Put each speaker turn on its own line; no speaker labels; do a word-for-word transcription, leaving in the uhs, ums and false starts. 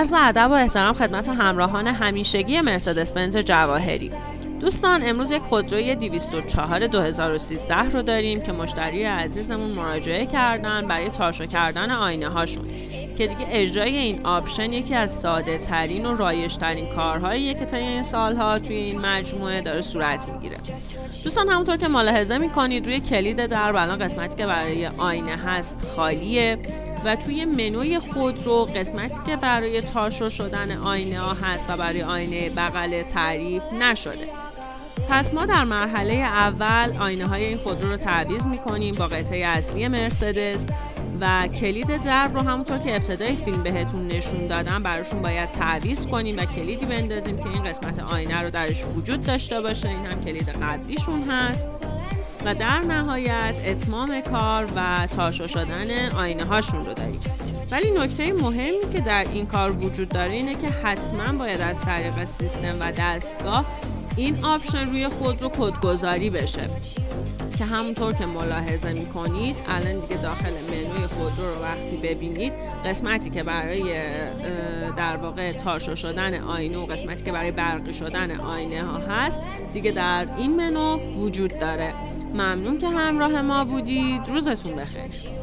عرض ادب و احترام خدمت همراهان همیشگی مرسدس بنز جواهری. دوستان، امروز یک خودروی دویست و چهار دو هزار و سیزده رو داریم که مشتری عزیزمون مراجعه کردن برای تاشو کردن آینه هاشون که دیگه اجرای این آپشن یکی از ساده ترین و رایج ترین کارهاییه که طی این سالها توی این مجموعه داره صورت میگیره. دوستان، همونطور که ملاحظه میکنید روی کلید درب الان قسمتی که برای آینه هست خالیه و توی منوی خودرو قسمتی که برای تاشو شدن آینه ها هست و برای آینه بغل تعریف نشده. پس ما در مرحله اول آینه های این خودرو رو تعویض میکنیم با قطعه اصلی مرسدس و کلید درب رو همونطور که ابتدای فیلم بهتون نشون دادم براشون باید تعویض کنیم و کلیدی بندازیم که این قسمت آینه رو درش وجود داشته باشه. این هم کلید قبلیشون هست و در نهایت اتمام کار و تاشو شدن آینه هاشون رو داریم. ولی نکته مهمی که در این کار وجود داره اینه که حتما باید از طریق سیستم و دستگاه این آپشن روی خودرو کدگذاری بشه که همونطور که ملاحظه میکنید الان دیگه داخل منوی خودرو رو وقتی ببینید قسمتی که برای در واقع تاشو شدن آینه و قسمتی که برای برقی شدن آینه ها هست دیگه در این منو وجود داره. ممنون که همراه ما بودید. روزتون بخیر.